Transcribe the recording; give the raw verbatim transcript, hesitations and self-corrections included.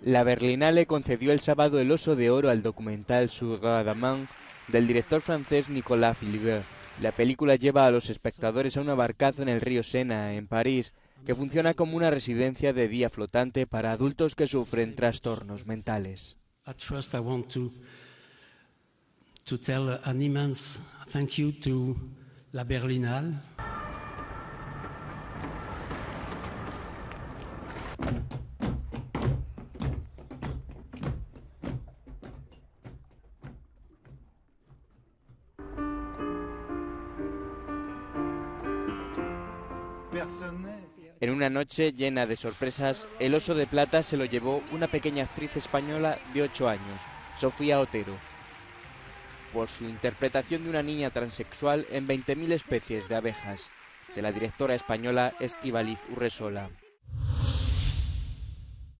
La Berlinale concedió el sábado el Oso de Oro al documental Sur Radaman del director francés Nicolas Philibert. La película lleva a los espectadores a una barcaza en el río Sena, en París, que funciona como una residencia de día flotante para adultos que sufren trastornos mentales. At first I want to, to tell an immense thank you to La Berlinale. En una noche llena de sorpresas, el Oso de Plata se lo llevó una pequeña actriz española de ocho años, Sofía Otero, por su interpretación de una niña transexual en veinte mil especies de abejas, de la directora española Estíbaliz Urresola.